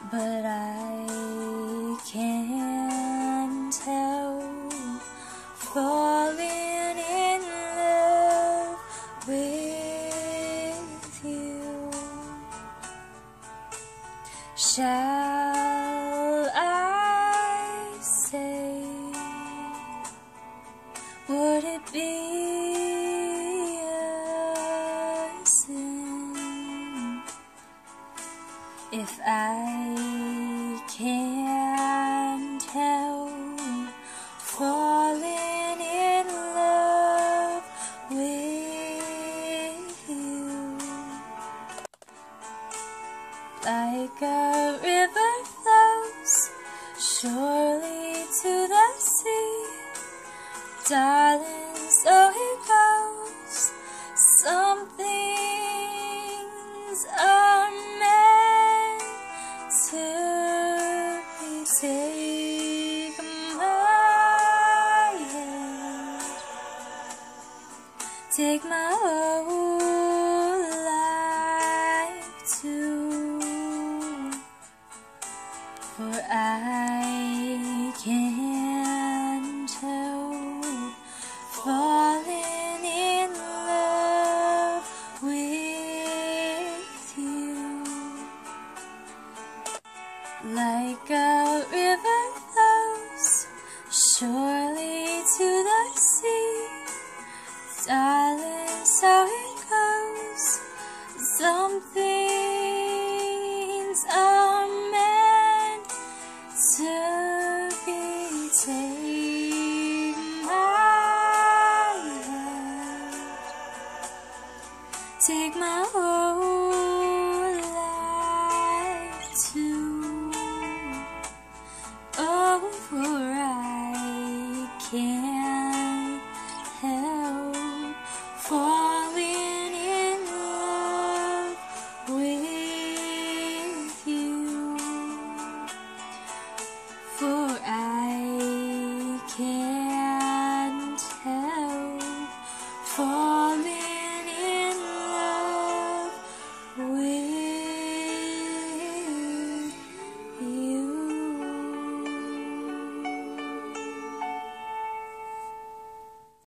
but I can't help falling in love with you. Shall I say, would it be a sin if I can't help falling in love with you? Like a river flows surely to the sea, darling, so it goes. Some things are meant to be. Take my hand, take my whole life too, for I can't help falling in love with you. Like a river flows surely to the sea, darling, so it goes. Some things are meant to be. Take my hand, take my whole life too. Oh, for I can't help